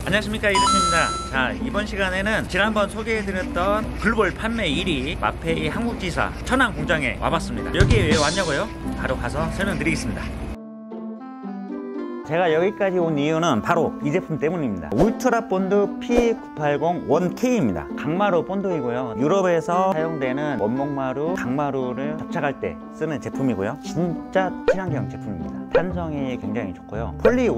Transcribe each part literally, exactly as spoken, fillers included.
안녕하십니까, 이르스입니다. 자, 이번 시간에는 지난번 소개해드렸던 글로벌 판매 일 위 마페이 한국지사 천안 공장에 와봤습니다. 여기에 왜 왔냐고요? 바로 가서 설명드리겠습니다. 제가 여기까지 온 이유는 바로 이 제품 때문입니다. 울트라 본드 피 구백팔십 원 케이입니다. 강마루 본드이고요. 유럽에서 사용되는 원목마루, 강마루를 접착할 때 쓰는 제품이고요. 진짜 친환경 제품입니다. 탄성이 굉장히 좋고요.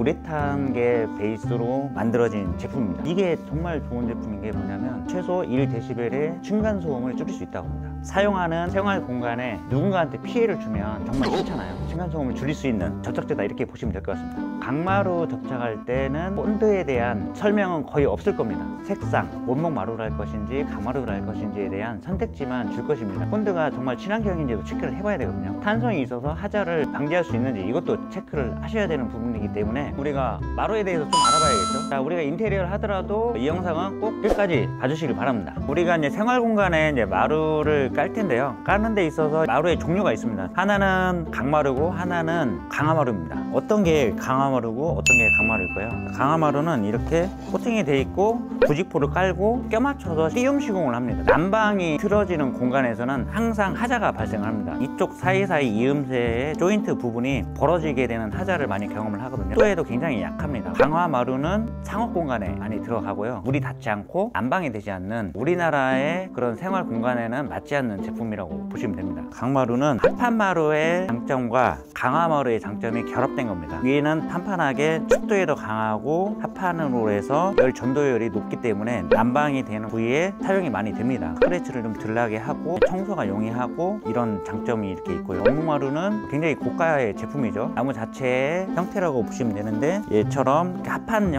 폴리우레탄계 베이스로 만들어진 제품입니다. 이게 정말 좋은 제품인 게 뭐냐면 최소 일 데시벨의 층간소음을 줄일 수 있다고 합니다. 사용하는 생활 공간에 누군가한테 피해를 주면 정말 싫잖아요. 층간소음을 줄일 수 있는 접착제다, 이렇게 보시면 될 것 같습니다. 강마루 접착할 때는 본드에 대한 설명은 거의 없을 겁니다. 색상, 원목 마루를 할 것인지 강마루를 할 것인지에 대한 선택지만 줄 것입니다. 본드가 정말 친환경인지도 체크를 해봐야 되거든요. 탄성이 있어서 하자를 방지할 수 있는지 이것도 체크를 하셔야 되는 부분이기 때문에 우리가 마루에 대해서 좀 알아봐야겠죠. 자, 우리가 인테리어를 하더라도 이 영상은 꼭 끝까지 봐주시길 바랍니다. 우리가 이제 생활 공간에 이제 마루를 깔 텐데요. 까는 데 있어서 마루의 종류가 있습니다. 하나는 강마루고 하나는 강화마루입니다. 어떤 게 강화마루고 어떤 게 강마루일 거예요. 강화마루는 이렇게 코팅이 돼 있고 부직포를 깔고 껴맞춰서 띄움 시공을 합니다. 난방이 틀어지는 공간에서는 항상 하자가 발생을 합니다. 이쪽 사이사이 이음새의 조인트 부분이 벌어지게 되는 하자를 많이 경험을 하거든요. 습도에도 굉장히 약합니다. 강화마루는 상업 공간에 많이 들어가고요. 물이 닿지 않고 난방이 되지 않는 우리나라의 그런 생활 공간에는 맞지 않는 제품이라고 보시면 됩니다. 강마루는 합판마루의 장점과 강화마루의 장점이 결합된 겁니다. 위에는 판판하게 습도에도 강하고 합판으로 해서 열 전도율이 높기 때문에 난방이 되는 부위에 사용이 많이 됩니다. 스크래치를 좀 덜 나게 하고 청소가 용이하고 이런 장점이 이렇게 있고요. 원목마루는 굉장히 고가의 제품이죠. 나무 자체의 형태라고 보시면 되는데 얘처럼 합판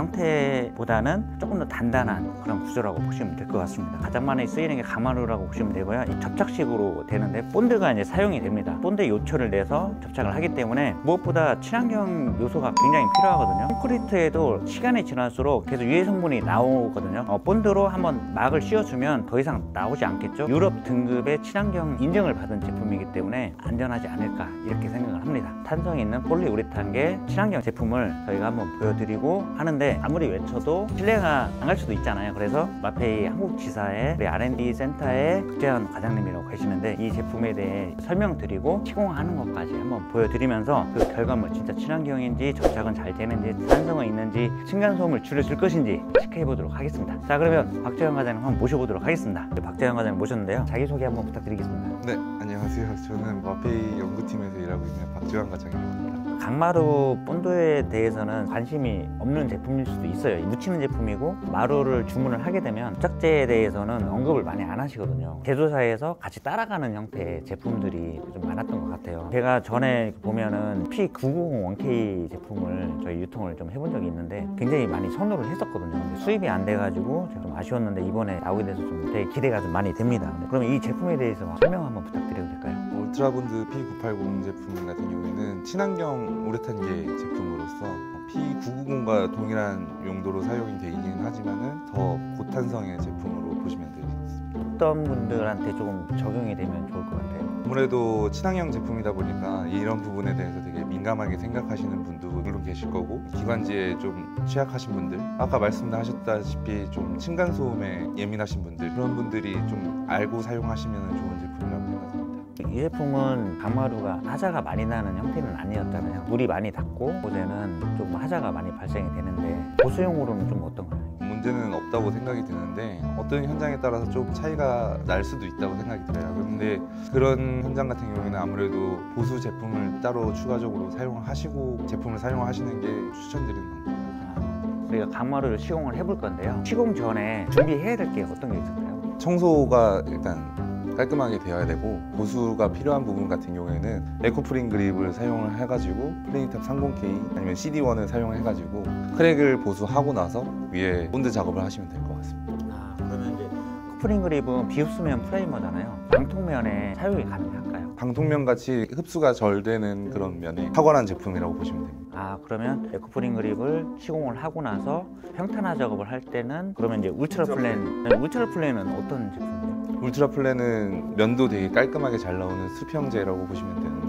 형태보다는 조금 더 단단한 그런 구조라고 보시면 될 것 같습니다. 가장 많이 쓰이는 게 강마루라고 보시면 되고요. 이 접착식으로 되는데 본드가 이제 사용이 됩니다. 본드 요철을 내서 접착을 하기 때문에 무엇보다 친환경 요소가 굉장히 필요하거든요. 콘크리트에도 시간이 지날수록 계속 유해 성분이 나오거든요. 어, 본드로 한번 막을 씌워주면 더 이상 나오지 않겠죠. 유럽 등급의 친환경 인증을 받은 제품이기 때문에 안전하지 않을까 이렇게 생각을 합니다. 탄성이 있는 폴리우레탄계 친환경 제품을 저희가 한번 보여드리고 하는데 아무리 외쳐도 신뢰가 안 갈 수도 있잖아요. 그래서 마페이 한국지사의 우리 알 앤 디 센터의 국재현 과장님이라고 계시는데 이 제품에 대해 설명드리고 시공하는 것까지 한번 보여드리면서 그 결과물 진짜 친환경인지 접착은 잘 되는지 탄성은 있는지 층간소음을 줄여줄 것인지 체크해 보도록 하겠습니다. 자, 그러면 박재현 과장님 한번 모셔보도록 하겠습니다. 박재현 과장님 모셨는데요. 자기소개 한번 부탁드리겠습니다. 네, 안녕하세요. 저는 마페이 연구팀에서 일하고 있는 박재현 과장이라고 합니다. 강마루 본드에 대해서는 관심이 없는 제품일 수도 있어요. 묻히는 제품이고 마루를 주문을 하게 되면 접착제에 대해서는 언급을 많이 안 하시거든요. 제조사에서 같이 따라가는 형태의 제품들이 좀 많았던 것 같아요. 제가 전에 보면은 피 구백원 케이 제품을 저희 유통을 좀 해본 적이 있는데 굉장히 많이 선호를 했었거든요. 근데 수입이 안 돼가지고 좀 아쉬웠는데 이번에 나오게 돼서 좀 되게 기대가 좀 많이 됩니다. 그러면 이 제품에 대해서 설명 한번 부탁드려도 될까요? 울트라본드 피 구백팔십 제품 같은 경우에는 친환경 우레탄계 제품으로서 피 구백구십과 동일한 용도로 사용이 되긴 하지만은 더 고탄성의 제품으로 보시면 되겠습니다. 어떤 분들한테 조금 적용이 되면 좋을 것 같아요? 아무래도 친환경 제품이다 보니까 이런 부분에 대해서 되게 민감하게 생각하시는 분도 물론 계실 거고, 기관지에 좀 취약하신 분들, 아까 말씀하셨다시피 좀 층간소음에 예민하신 분들, 그런 분들이 좀 알고 사용하시면 좋은 제품이라고 생각합니다. 이 제품은 강마루가 하자가 많이 나는 형태는 아니었잖아요. 물이 많이 닿고 곳에는 좀 하자가 많이 발생이 되는데 보수용으로는 좀 어떤가요? 문제는 없다고 생각이 드는데 어떤 현장에 따라서 좀 차이가 날 수도 있다고 생각이 들어요. 그런데 그런 현장 같은 경우에는 아무래도 보수 제품을 따로 추가적으로 사용하시고 제품을 사용하시는 게 추천드리는 방법입니다. 우리가 강마루를 시공을 해볼 건데요. 시공 전에 준비해야 될 게 어떤 게 있을까요? 청소가 일단 깔끔하게 되어야 되고, 보수가 필요한 부분 같은 경우에는 에코프린 그립을 사용을 해가지고 플레이탑 삼십 케이 아니면 씨 디 원을 사용을 해가지고 크랙을 보수하고 나서 위에 본드 작업을 하시면 될 것 같습니다. 아, 그러면 이제 에코프린 그립은 비흡수면 프라이머잖아요. 방통면에 사용이 가능할까요? 방통면 같이 흡수가 덜 되는 그런 면에 탁월한 제품이라고 보시면 됩니다. 아, 그러면 에코프린 그립을 시공을 하고 나서 평탄화 작업을 할 때는 그러면 이제 울트라 플랜, 울트라 플랜은 어떤 제품이에요? 울트라 플랜은 면도 되게 깔끔하게 잘 나오는 수평제라고 보시면 되는데, 뭐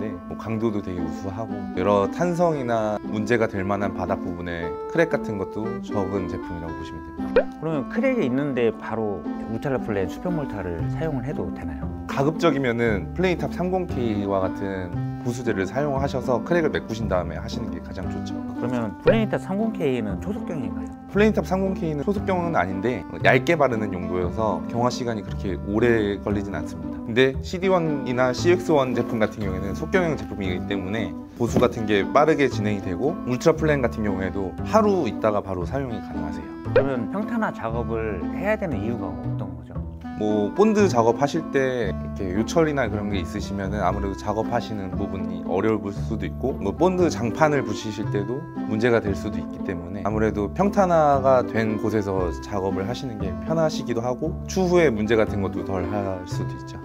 강도도 되게 우수하고 여러 탄성이나 문제가 될 만한 바닥 부분에 크랙 같은 것도 적은 제품이라고 보시면 됩니다. 그러면 크랙이 있는데 바로 울트라 플랜 수평 몰타를 사용을 해도 되나요? 가급적이면은 플레인탑 삼십 케이와 같은 보수제를 사용하셔서 크랙을 메꾸신 다음에 하시는 게 가장 좋죠. 그러면 플래닛탑 삼십 케이는 초속경인가요? 플레인탑 삼십 케이는 초속경은 아닌데 얇게 바르는 용도여서 경화 시간이 그렇게 오래 걸리진 않습니다. 근데 씨디원이나 씨엑스원 제품 같은 경우에는 속경형 제품이기 때문에 보수 같은 게 빠르게 진행이 되고 울트라 플랜 같은 경우에도 하루 있다가 바로 사용이 가능하세요. 그러면 평탄화 작업을 해야 되는 이유가 어떤 거죠? 뭐 본드 작업하실 때 이렇게 요철이나 그런 게 있으시면은 아무래도 작업하시는 부분이 어려울 수도 있고 뭐 본드 장판을 붙이실 때도 문제가 될 수도 있기 때문에 아무래도 평탄화가 된 곳에서 작업을 하시는 게 편하시기도 하고 추후에 문제 같은 것도 덜 할 수도 있죠.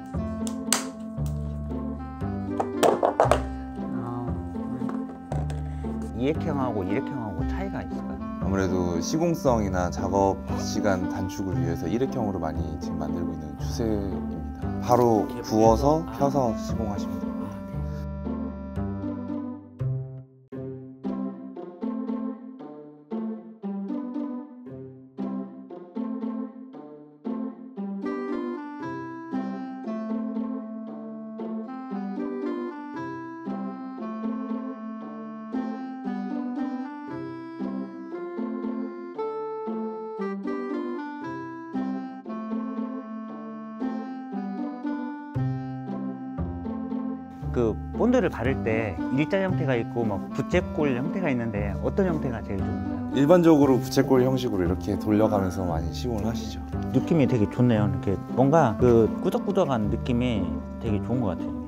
이액형하고 일액형하고 차이가 있을까요? 아무래도 시공성이나 작업 시간 단축을 위해서 일회형으로 많이 지금 만들고 있는 추세입니다. 바로 부어서 펴서 시공하시면 됩니다. 그 본드를 바를 때 일자 형태가 있고 뭐 부채꼴 형태가 있는데 어떤 형태가 제일 좋은가요? 일반적으로 부채꼴 형식으로 이렇게 돌려가면서 많이 시공을 하시죠. 느낌이 되게 좋네요. 이렇게 뭔가 그 꾸덕꾸덕한 느낌이 되게 좋은 것 같아요.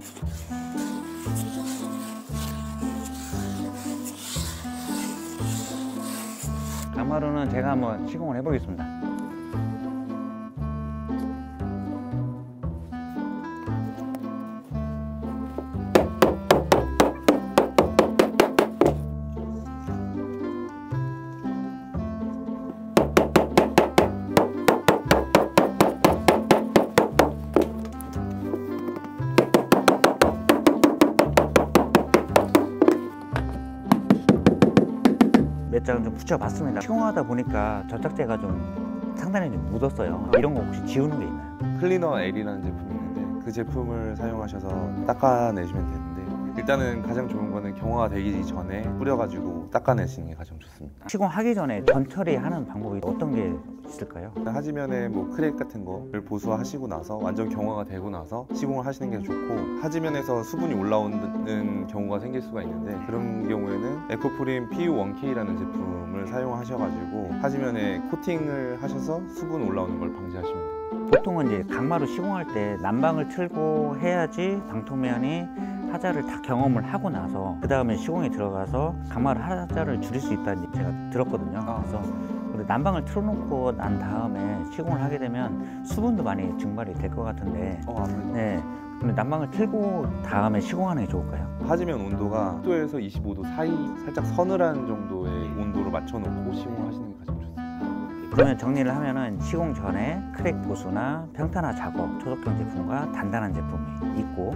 강마루는 제가 한번 시공을 해보겠습니다. 몇 장 좀 붙여봤습니다. 시공하다 보니까 접착제가 좀 상당히 좀 묻었어요. 이런 거 혹시 지우는 게 있나요? 클리너 L이라는 제품이 있는데 그 제품을 사용하셔서 닦아내시면 되는데 일단은 가장 좋은 거는 경화가 되기 전에 뿌려가지고 닦아내시는 게 가장 좋습니다. 시공하기 전에 전 처리하는 방법이 어떤 게 있을까요? 하지면에 뭐 크랙 같은 거를 보수하시고 나서 완전 경화가 되고 나서 시공을 하시는 게 좋고 하지면에서 수분이 올라오는 경우가 생길 수가 있는데 그런 경우에는 에코프림 피유 원 케이라는 제품을 사용하셔가지고 하지면에 코팅을 하셔서 수분 올라오는 걸 방지하시면 됩니다. 보통은 이제 강마루 시공할 때 난방을 틀고 해야지 방통면이 하자를 다 경험을 하고 나서 그 다음에 시공에 들어가서 강마루 하자를 줄일 수 있다는 제가 들었거든요. 아. 그래서 근데 난방을 틀어놓고 난 다음에 시공을 하게 되면 수분도 많이 증발이 될 것 같은데 어, 아무래도. 네. 근데 난방을 틀고 다음에 시공하는 게 좋을까요? 하지면 온도가 십 도에서 이십오 도 사이 살짝 서늘한 정도의 온도로 맞춰놓고 시공을 하시는 게 가장 좋습니다. 그러면 정리를 하면은 시공 전에 크랙 보수나 평탄화 작업, 초속경 제품과 단단한 제품이 있고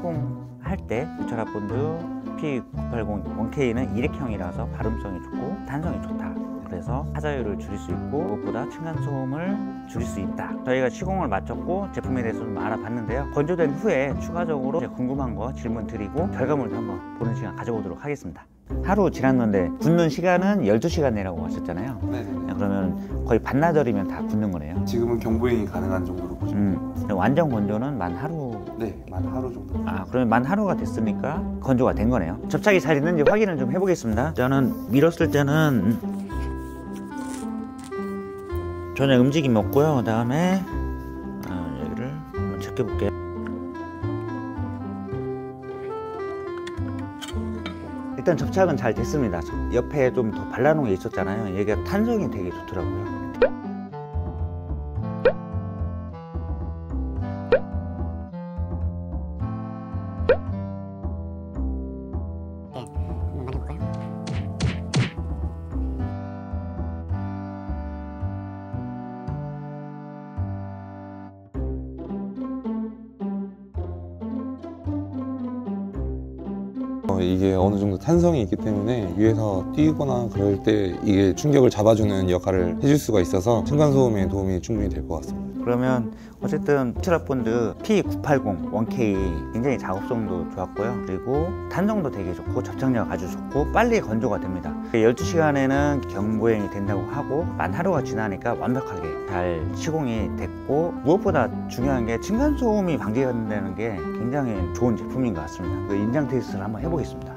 시공할 때 울트라 본드 피 구백팔십 원 케이는 일액형이라서 발음성이 좋고 탄성이 좋다. 그래서 하자율을 줄일 수 있고 무엇보다 층간소음을 줄일 수 있다. 저희가 시공을 마쳤고 제품에 대해서 좀 알아봤는데요. 건조된 후에 추가적으로 궁금한 거 질문 드리고 결과물도 한번 보는 시간 가져보도록 하겠습니다. 하루 지났는데 굳는 시간은 열두 시간 내라고 하셨잖아요. 네네. 그러면 거의 반나절이면 다 굳는 거네요. 지금은 경보행이 가능한 정도로 보시면 음, 근데 완전 건조는 만 하루. 네, 만 하루 정도. 아, 그러면 만 하루가 됐으니까 건조가 된 거네요. 접착이 잘 있는지 확인을 좀 해보겠습니다. 저는 밀었을 때는 전혀 움직임이 없고요. 그 다음에 아, 여기를 한번 제껴볼게요. 일단 접착은 잘 됐습니다. 옆에 좀 더 발라놓은 게 있었잖아요. 얘가 탄성이 되게 좋더라고요. 어, 이게 어느 정도 탄성이 있기 때문에 위에서 뛰거나 그럴 때 이게 충격을 잡아주는 역할을 해줄 수가 있어서 층간소음에 도움이 충분히 될 것 같습니다. 그러면 어쨌든 울트라본드 피 구백팔십 원 케이 굉장히 작업성도 좋았고요. 그리고 탄성도 되게 좋고 접착력 아주 좋고 빨리 건조가 됩니다. 열두 시간에는 경보행이 된다고 하고 만 하루가 지나니까 완벽하게 잘 시공이 됐고, 무엇보다 중요한 게 층간소음이 방지가 된다는 게 굉장히 좋은 제품인 것 같습니다. 그 인장 테스트를 한번 해보겠습니다.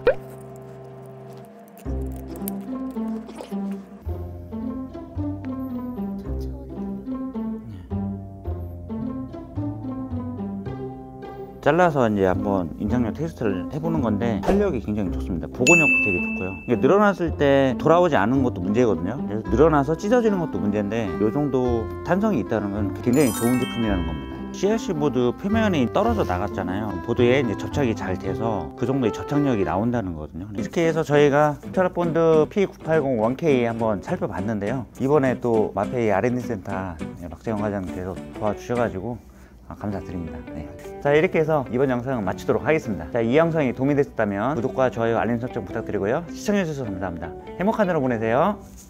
잘라서 이제 한번 인장력 테스트를 해보는 건데 탄력이 굉장히 좋습니다. 복원력도 되게 좋고요. 이게 늘어났을 때 돌아오지 않은 것도 문제거든요. 그래서 늘어나서 찢어지는 것도 문제인데 이 정도 탄성이 있다는 건 굉장히 좋은 제품이라는 겁니다. 씨알씨 보드 표면이 떨어져 나갔잖아요. 보드에 이제 접착이 잘 돼서 그 정도의 접착력이 나온다는 거거든요. 이렇게 해서 저희가 울트라본드 피 구백팔십 원 케이 한번 살펴봤는데요. 이번에 또 마페이 알 앤 디 센터 박재영 과장님께서 도와주셔가지고 아, 감사드립니다. 네. 자, 이렇게 해서 이번 영상은 마치도록 하겠습니다. 자, 이 영상이 도움이 됐다면 구독과 좋아요, 알림 설정 부탁드리고요. 시청해주셔서 감사합니다. 행복한 하루 보내세요.